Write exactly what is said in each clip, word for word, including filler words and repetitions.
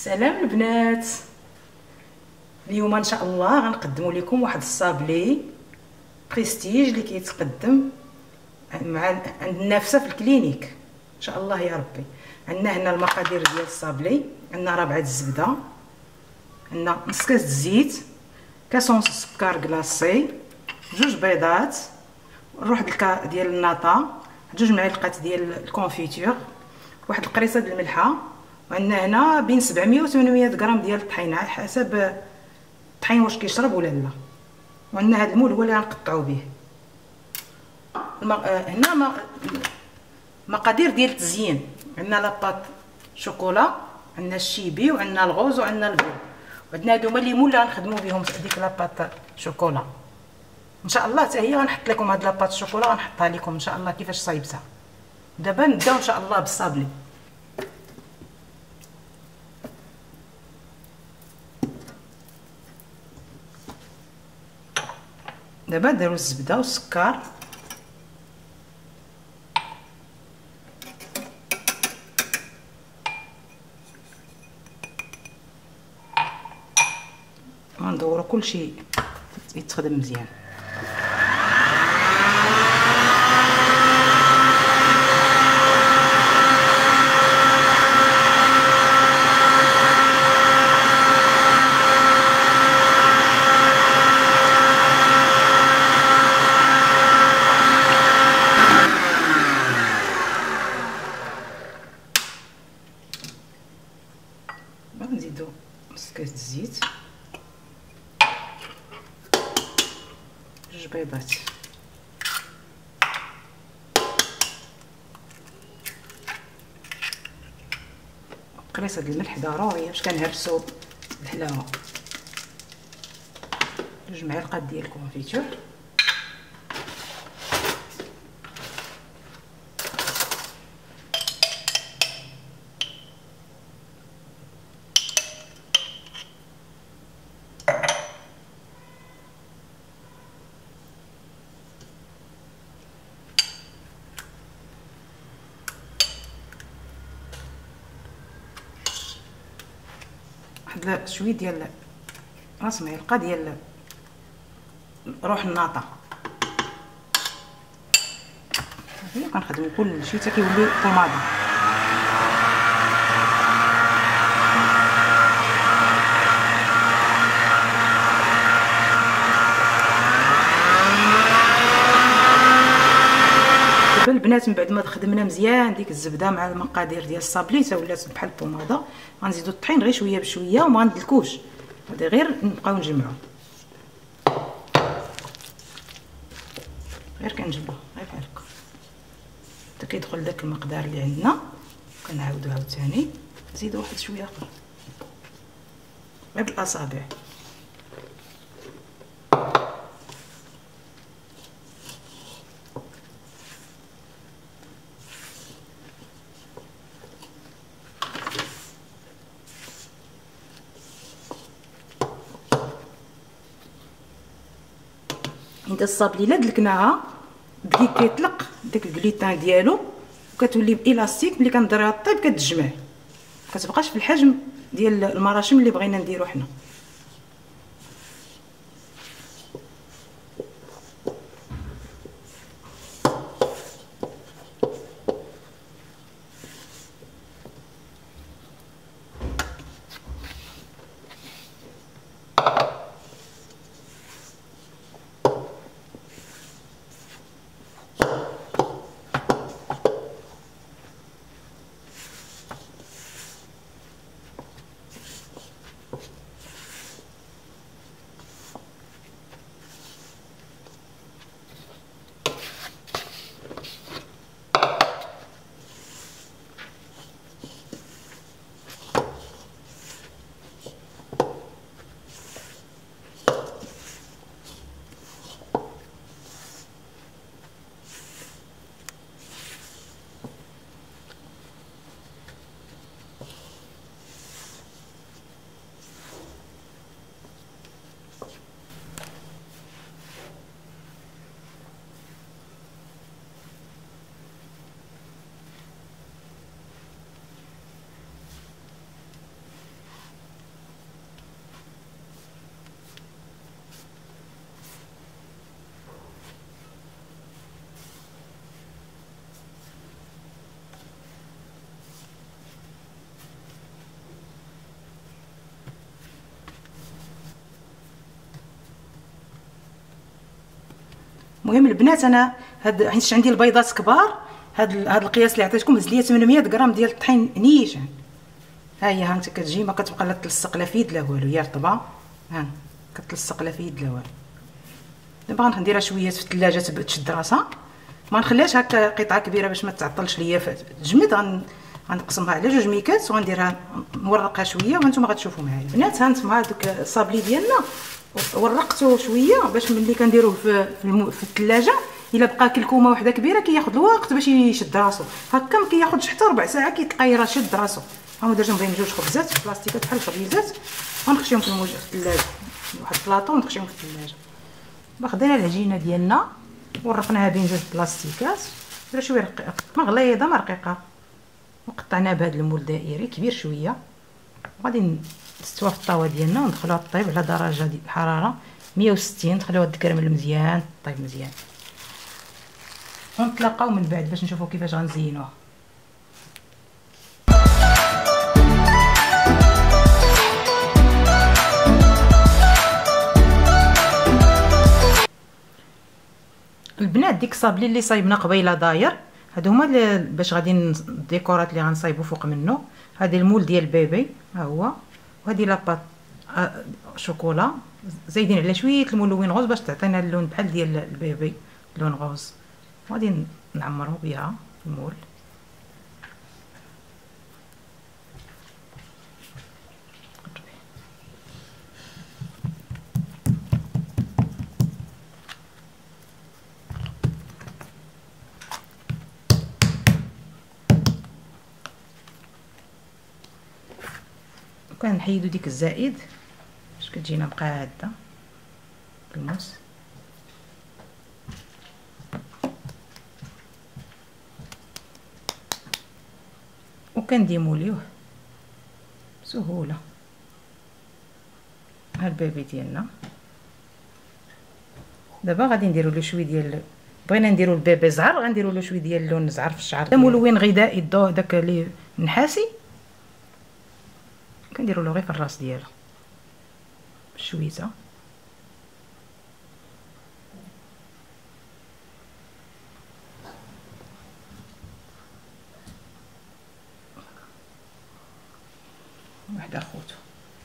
السلام البنات. اليوم ان شاء الله غنقدموا لكم واحد الصابلي بريستيج اللي كيتقدم مع عند النافسه في الكلينيك ان شاء الله يا ربي. عندنا هنا المقادير ديال الصابلي، عندنا ربعه الزبده، عندنا نص كاس الزيت، كاس ونص السكر كلاصي، جوج بيضات، واحد الكا ديال الناطا، جوج معالق ديال الكونفيتور، واحد القريصه ديال الملحه، وعندنا هنا بين سبعمية و ثمنمية غرام ديال الطحين على حسب الطحين واش كيشرب ولا لا. وعندنا هذا المول هو اللي غنقطعوا به. هنا مقادير ديال التزيين، عندنا لاباط شوكولا، عندنا الشيبي، وعندنا الغوز، وعندنا البيض، وعندنا هادو هما الليمون اللي غنخدموا بهم ديك لاباط شوكولا. ان شاء الله حتى هي غنحط لكم هاد لاباط الشوكولا، غنحطها لكم ان شاء الله كيفاش صايبتها. دابا نبداو ان شاء الله بالصابلي. دابا داروا الزبده والسكر، غندوروا كلشي يتخدم مزيان. نزيدو نص كاس الزيت، جوج بيضات، قريصه ديال الملح ضروريه باش كنهرسو الحلاوه، جوج معالق ديال الكونفيتور، واحد شويه ديال راس معلقه ديال روح الناطا. صافي كنخدمو كلشي حتى كيولي طوماطه. دابا البنات من بعد ما خدمنا مزيان ديك الزبده مع المقادير ديال الصابلي حتى ولات بحال البوماده، غنزيدو الطحين غير شويه بشويه وما غندلكوش، هادي غير نبقاو نجمعو، غير كنجمعو غير بحال هكا حتى كيدخل داك المقدار اللي عندنا. كنعاودو عاوتاني نزيدو واحد شويه اخر غير بالاصابع. عند الصابلي لا دلكناها بلي كيطلق داك الكليتان ديالو وكتولي بالاستيك، ملي كنديريها طيب كتجمع، كتبقاش في الحجم ديال المراشم اللي بغينا نديرو حنا. المهم البنات انا هاد حيت عندي البيضات كبار، هاد هاد القياس اللي عطيتكم هز ليا ثمانمية غرام ديال الطحين نيشان. ها هي ها انت كتجي ما كتبقى لا تلصق لا في يد لا والو، هي رطبه ها كتلصق لا في يد لا والو. دابا غنديرها شويه في الثلاجه تشد راسها، ما نخليهاش هكا قطعه كبيره باش ما تعطلش ليا تجمد. غنقسمها على جوج ميكات وغنديرها نورقها شويه وانتم غتشوفوا معايا. بنات ها انتم هذوك الصابلي ديالنا ورقته شويه باش ملي كنديروه في في الثلاجه الا بقى كلكومه وحده كبيره كياخذ الوقت باش يشد راسو. هكا ما كياخذش حتى ربع ساعه كيتقير شد راسو. ها درت بين جوج خبزات في بلاستيكات بحال الخبيزات ونخشيهم في الموج في الثلاجه، واحد البلاطو ونخشيهم في الثلاجه. خدينا العجينه ديالنا ورقناها بين جوج بلاستيكات درنا شويه رقيقه ما غليظه ما رقيقه، وقطعناها بهذا المول دائري كبير شويه. غادي نستوها في الطاوه ديالنا وندخلوها طيب على درجه ديال الحراره مية وستين، نخليوها تكرمل مزيان طيب مزيان، ونتلاقاو من بعد باش نشوفوا كيفاش غنزينوها. البنات ديك الصابلي اللي صايبنا قبيله داير هادو هما باش غادي الديكورات اللي غنصايبو فوق منه. هادي المول ديال بيبي ها هو، وهادي لاباط شوكولا زايدين على شويه الملون غوز باش تعطينا اللون بحال ديال البيبي لون غوز. غادي نعمرو بها المول. كنحيدو ديك الزائد باش كتجينا مقاده بالموس. وكنديموليوه بسهوله. ها البيبي ديالنا دابا غادي نديرو له شويه ديال، بغينا نديرو البيبي زعر غنديرو له شويه ديال اللون زعر في الشعر. ملون غذائي الضوء داك اللي نحاسي كنديرو له غير في الراس ديالو بشويته. واحد اخوتو.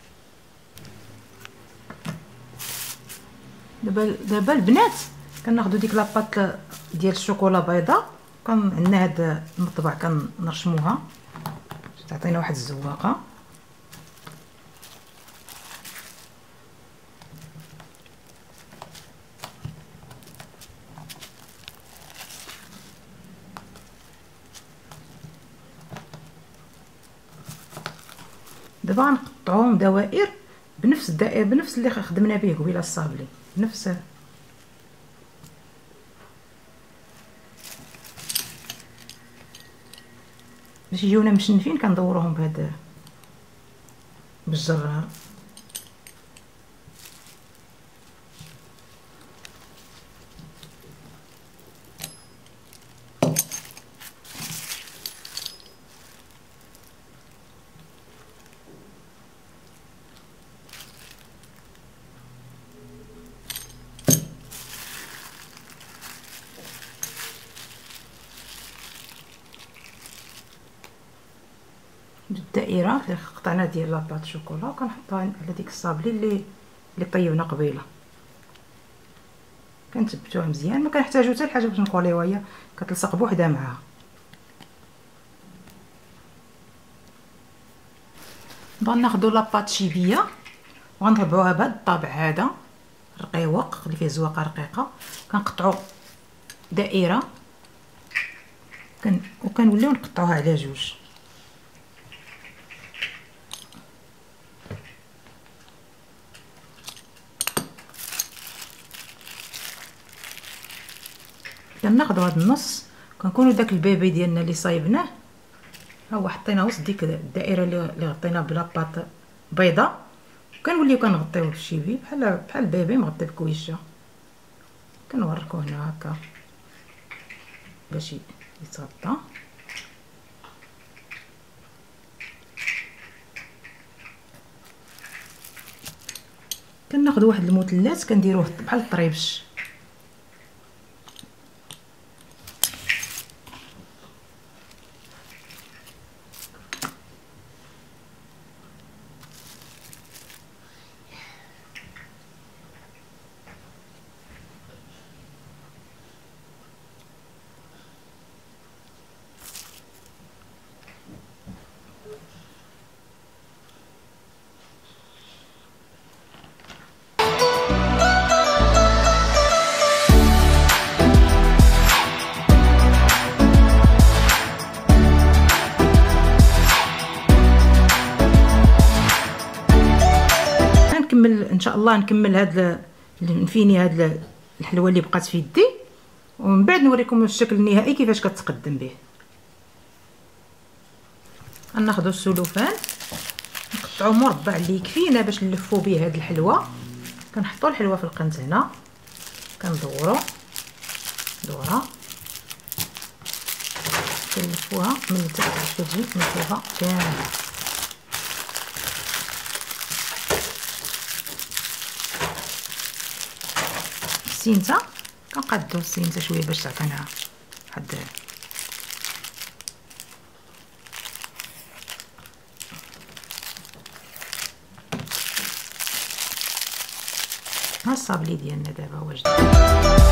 دابا دابا البنات كناخذوا ديك لاباط ديال الشوكولا بيضاء، كان عندنا هاد المطبع كنرشموها تعطينا واحد الزواقه. دابا غنقطعوهم دوائر بنفس الدائره بنفس اللي خدمنا به قبيله الصابلي، نفس باش يجيونا مشنفين. كندوروهم بهذا بالجرار. الدائره اللي قطعنا ديال لاباط شوكولا كنحطها على ديك الصابلي اللي اللي طيبنا قبيله. كنثبتوها مزيان، ما كنحتاجو حتى لحاجه باش نكوليوها، هي كتلصق بوحدها معاها. دابا ناخذوا لاباط شيبيه وغنطبعوها بهذا الطابع هذا رقيق اللي فيه زواقه رقيقه. كنقطعوا دائره كن وكنوليو نقطعوها على جوج. كناخذوا هذا النص كنكونوا داك البيبي ديالنا اللي صايبناه ها هو حطينا وسط ديك الدائره اللي غطينا بلاباط بيضاء، وكنوليو كنغطيوه بالشيبي بحال بحال البيبي مغطي بكويشه. كنوركوه هنا هكا باش يتغطى. كناخذ واحد المثلث كنديروه بحال الطريبش نكمل ان شاء الله، نكمل هاد نفيني هاد الحلوه اللي بقات في يدي، ومن بعد نوريكم الشكل النهائي كيفاش كتقدم به. غناخذوا السلوفان نقطعوا مربع اللي يكفينا باش نلفوا به هاد الحلوه. كنحطوا الحلوه في القنت هنا، كندوروا دوره، كنلفوها من التحت باش كتجي ملفوفه كامله. السينته كنقادو السينته شويه باش تعطينا واحد ها الصابلي ديالنا دابا واجد.